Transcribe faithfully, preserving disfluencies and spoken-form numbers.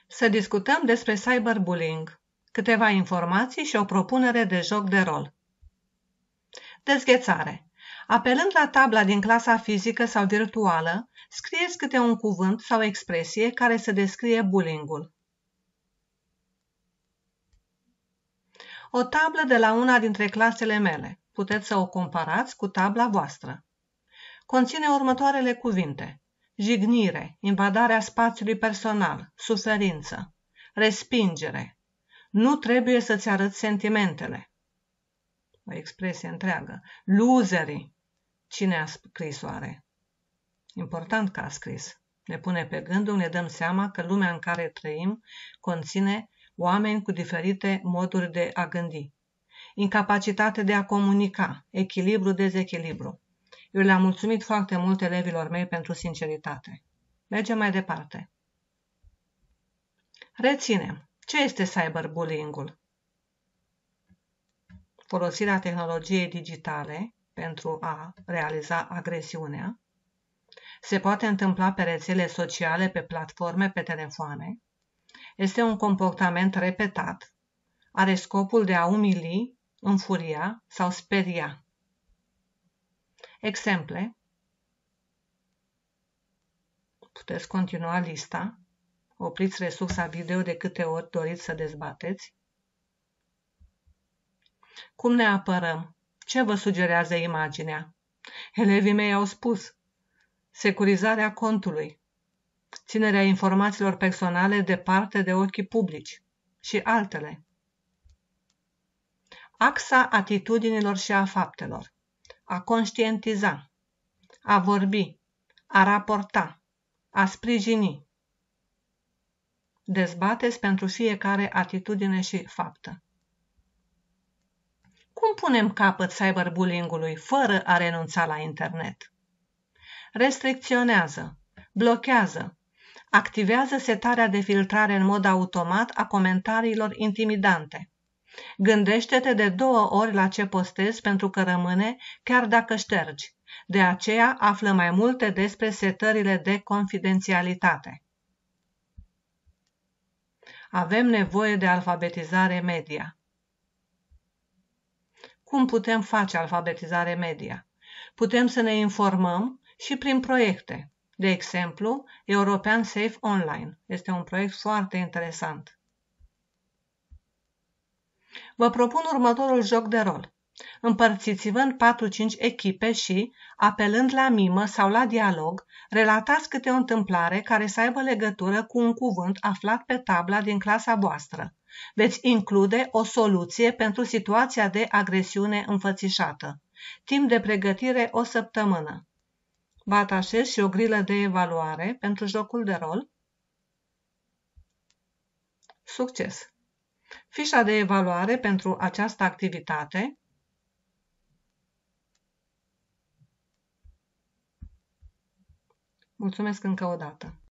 Să discutăm despre cyberbullying, câteva informații și o propunere de joc de rol. Dezghețare. Apelând la tabla din clasa fizică sau virtuală, scrieți câte un cuvânt sau expresie care să descrie bullying-ul. O tablă de la una dintre clasele mele. Puteți să o comparați cu tabla voastră. Conține următoarele cuvinte: jignire, invadarea spațiului personal, suferință, respingere, nu trebuie să-ți arăți sentimentele. O expresie întreagă. Loserii. Cine a scris oare? Important că a scris. Ne pune pe gândul, ne dăm seama că lumea în care trăim conține oameni cu diferite moduri de a gândi. Incapacitate de a comunica, echilibru-dezechilibru. Eu le-am mulțumit foarte mult elevilor mei pentru sinceritate. Mergem mai departe. Reținem. Ce este cyberbullying-ul? Folosirea tehnologiei digitale pentru a realiza agresiunea. Se poate întâmpla pe rețele sociale, pe platforme, pe telefoane. Este un comportament repetat. Are scopul de a umili, înfuria sau speria. Exemple. Puteți continua lista. Opriți resursa video de câte ori doriți să dezbateți. Cum ne apărăm? Ce vă sugerează imaginea? Elevii mei au spus: securizarea contului, ținerea informațiilor personale departe de ochii publici și altele. Axa atitudinilor și a faptelor: a conștientiza, a vorbi, a raporta, a sprijini. Dezbateți pentru fiecare atitudine și faptă. Cum punem capăt cyberbullying-ului fără a renunța la internet? Restricționează, blochează, activează setarea de filtrare în mod automat a comentariilor intimidante. Gândește-te de două ori la ce postezi pentru că rămâne chiar dacă ștergi. De aceea află mai multe despre setările de confidențialitate. Avem nevoie de alfabetizare media. Cum putem face alfabetizare media? Putem să ne informăm și prin proiecte. De exemplu, European Safe Online. Este un proiect foarte interesant. Vă propun următorul joc de rol. Împărțiți-vă în patru-cinci echipe și, apelând la mimă sau la dialog, relatați câte o întâmplare care să aibă legătură cu un cuvânt aflat pe tabla din clasa voastră. Veți include o soluție pentru situația de agresiune înfățișată. Timp de pregătire o săptămână. Vă atașez și o grilă de evaluare pentru jocul de rol. Succes! Fișa de evaluare pentru această activitate mulțumesc încă o dată.